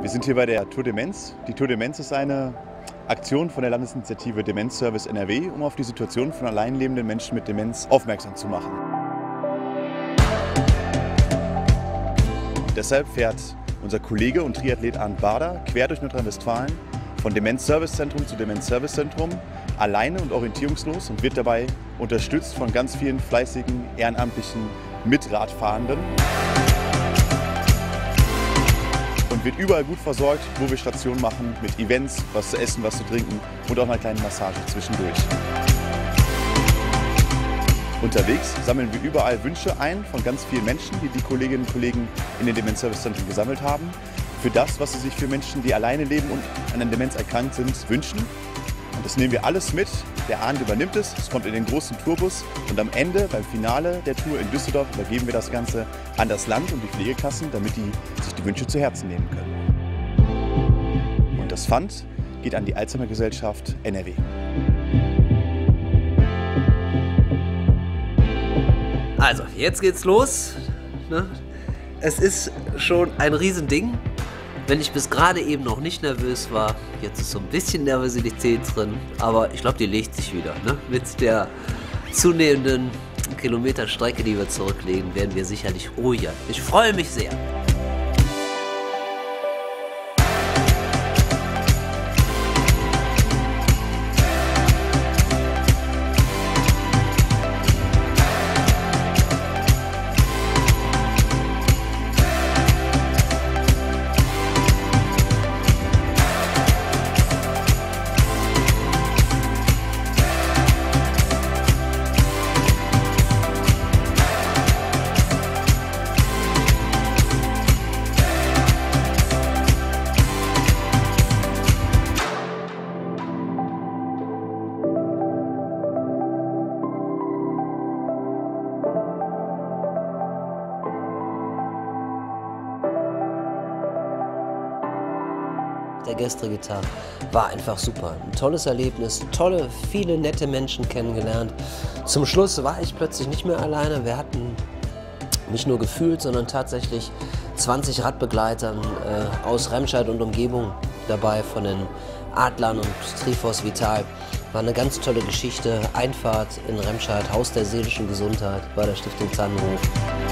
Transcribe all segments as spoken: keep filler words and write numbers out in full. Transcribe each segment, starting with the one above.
Wir sind hier bei der Tour Demenz. Die Tour Demenz ist eine Aktion von der Landesinitiative Demenzservice N R W, um auf die Situation von alleinlebenden Menschen mit Demenz aufmerksam zu machen. Und deshalb fährt unser Kollege und Triathlet Arndt Bader quer durch Nordrhein-Westfalen von Demenz-Service-Zentrum zu Demenz-Service-Zentrum alleine und orientierungslos und wird dabei unterstützt von ganz vielen fleißigen, ehrenamtlichen Mitradfahrenden. Und wird überall gut versorgt, wo wir Stationen machen, mit Events, was zu essen, was zu trinken und auch einer kleinen Massage zwischendurch. Unterwegs sammeln wir überall Wünsche ein von ganz vielen Menschen, die die Kolleginnen und Kollegen in den Demenz-Service-Zentren gesammelt haben, für das, was sie sich für Menschen, die alleine leben und an einer Demenz erkrankt sind, wünschen. Und das nehmen wir alles mit. Der Arndt übernimmt es, es kommt in den großen Tourbus und am Ende, beim Finale der Tour in Düsseldorf, übergeben wir das Ganze an das Land und die Pflegekassen, damit die sich die Wünsche zu Herzen nehmen können. Und das Pfand geht an die Alzheimer-Gesellschaft N R W. Also, jetzt geht's los. Es ist schon ein Riesending. Wenn ich bis gerade eben noch nicht nervös war, jetzt ist so ein bisschen Nervosität drin, aber ich glaube, die legt sich wieder. Ne? Mit der zunehmenden Kilometerstrecke, die wir zurücklegen, werden wir sicherlich ruhiger. Ich freue mich sehr. Der gestrige Tag war einfach super. Ein tolles Erlebnis, tolle, viele nette Menschen kennengelernt. Zum Schluss war ich plötzlich nicht mehr alleine. Wir hatten nicht nur gefühlt, sondern tatsächlich zwanzig Radbegleitern äh, aus Remscheid und Umgebung dabei, von den Adlern und Trifos Vital. War eine ganz tolle Geschichte. Einfahrt in Remscheid, Haus der seelischen Gesundheit bei der Stiftung Zannenhof.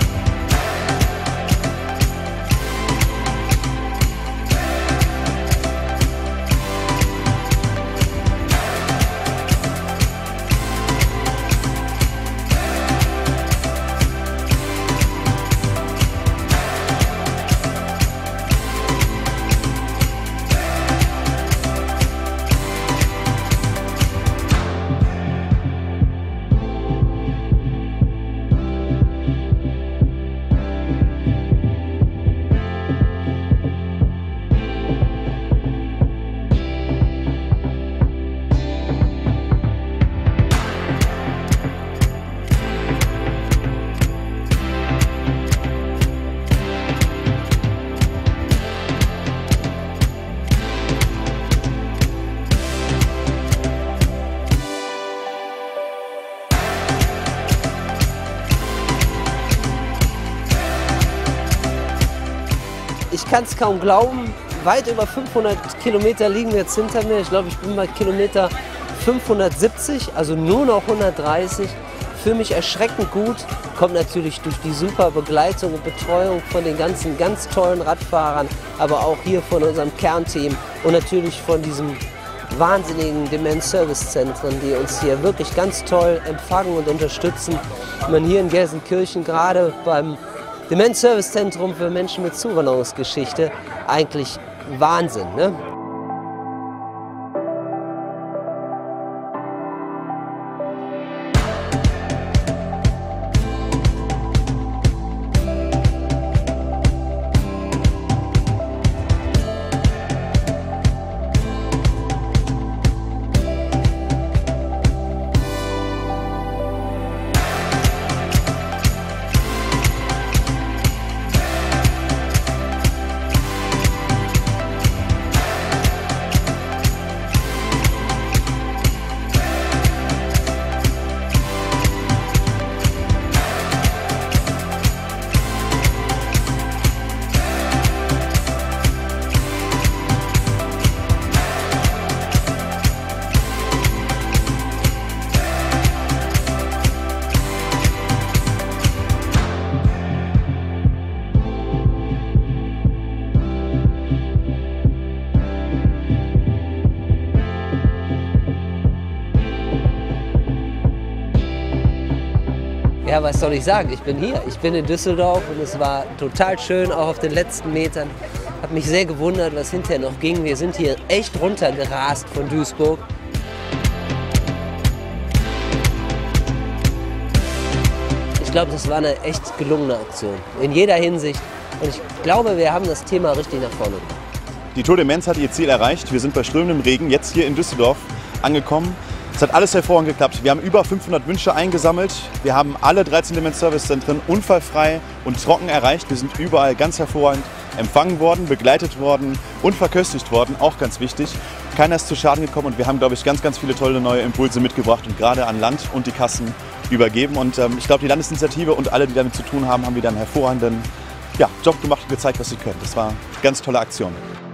Ich kann es kaum glauben, weit über fünfhundert Kilometer liegen jetzt hinter mir. Ich glaube, ich bin bei Kilometer fünfhundertsiebzig, also nur noch hundertdreißig. Für mich erschreckend gut, kommt natürlich durch die super Begleitung und Betreuung von den ganzen ganz tollen Radfahrern, aber auch hier von unserem Kernteam und natürlich von diesem wahnsinnigen Demenz-Service-Zentren, die uns hier wirklich ganz toll empfangen und unterstützen. Man hier in Gelsenkirchen gerade beim Demenz-Service-Zentrum für Menschen mit Zuwanderungsgeschichte, eigentlich Wahnsinn, ne? Ja, was soll ich sagen? Ich bin hier. Ich bin in Düsseldorf und es war total schön, auch auf den letzten Metern. Hab mich sehr gewundert, was hinterher noch ging. Wir sind hier echt runtergerast von Duisburg. Ich glaube, das war eine echt gelungene Aktion. In jeder Hinsicht. Und ich glaube, wir haben das Thema richtig nach vorne gebracht. Die Tour de Mens hat ihr Ziel erreicht. Wir sind bei strömendem Regen jetzt hier in Düsseldorf angekommen. Es hat alles hervorragend geklappt. Wir haben über fünfhundert Wünsche eingesammelt. Wir haben alle dreizehn Demenz Service Zentren unfallfrei und trocken erreicht. Wir sind überall ganz hervorragend empfangen worden, begleitet worden und verköstigt worden. Auch ganz wichtig. Keiner ist zu Schaden gekommen und wir haben, glaube ich, ganz, ganz viele tolle neue Impulse mitgebracht und gerade an Land und die Kassen übergeben. Und ähm, ich glaube, die Landesinitiative und alle, die damit zu tun haben, haben wieder einen hervorragenden ja, Job gemacht und gezeigt, was sie können. Das war eine ganz tolle Aktion.